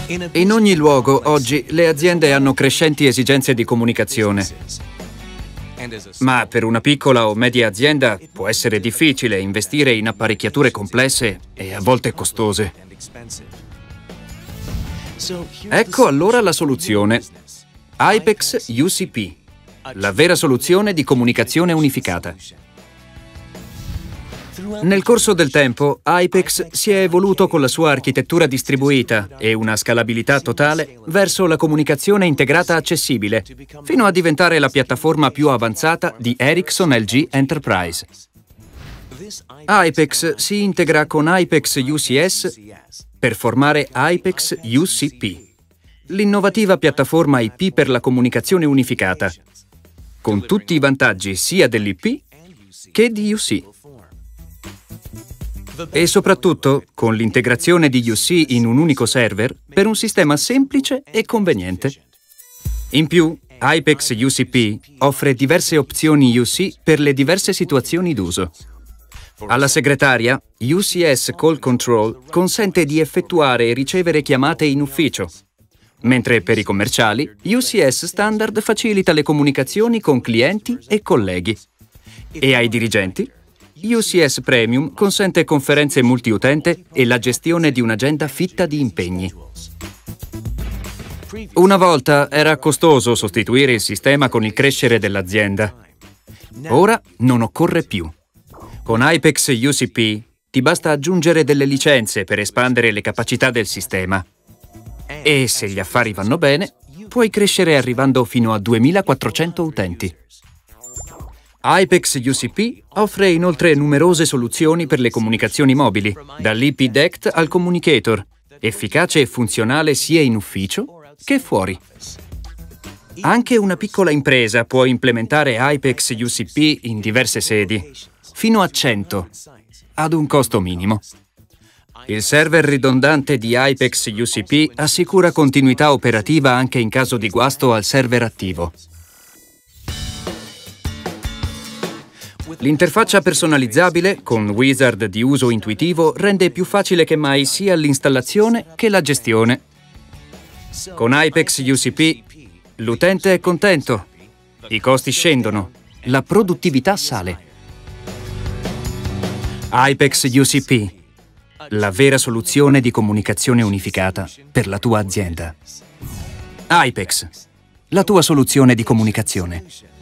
In ogni luogo, oggi, le aziende hanno crescenti esigenze di comunicazione. Ma per una piccola o media azienda può essere difficile investire in apparecchiature complesse e a volte costose. Ecco allora la soluzione. Hypex UCP, la vera soluzione di comunicazione unificata. Nel corso del tempo, Hypex si è evoluto con la sua architettura distribuita e una scalabilità totale verso la comunicazione integrata accessibile, fino a diventare la piattaforma più avanzata di Ericsson LG Enterprise. Hypex si integra con Hypex UCS per formare Hypex UCP, l'innovativa piattaforma IP per la comunicazione unificata, con tutti i vantaggi sia dell'IP che di UC. E soprattutto con l'integrazione di UC in un unico server per un sistema semplice e conveniente. In più, Hypex UCP offre diverse opzioni UC per le diverse situazioni d'uso. Alla segretaria, UCS Call Control consente di effettuare e ricevere chiamate in ufficio, mentre per i commerciali, UCS Standard facilita le comunicazioni con clienti e colleghi. E ai dirigenti, UCS Premium consente conferenze multiutente e la gestione di un'agenda fitta di impegni. Una volta era costoso sostituire il sistema con il crescere dell'azienda. Ora non occorre più. Con Hypex UCP ti basta aggiungere delle licenze per espandere le capacità del sistema. E se gli affari vanno bene, puoi crescere arrivando fino a 2400 utenti. Hypex UCP offre inoltre numerose soluzioni per le comunicazioni mobili, dall'IP DECT al Communicator, efficace e funzionale sia in ufficio che fuori. Anche una piccola impresa può implementare Hypex UCP in diverse sedi, fino a 100, ad un costo minimo. Il server ridondante di Hypex UCP assicura continuità operativa anche in caso di guasto al server attivo. L'interfaccia personalizzabile, con wizard di uso intuitivo, rende più facile che mai sia l'installazione che la gestione. Con Hypex UCP, l'utente è contento, i costi scendono, la produttività sale. Hypex UCP, la vera soluzione di comunicazione unificata per la tua azienda. Hypex, la tua soluzione di comunicazione.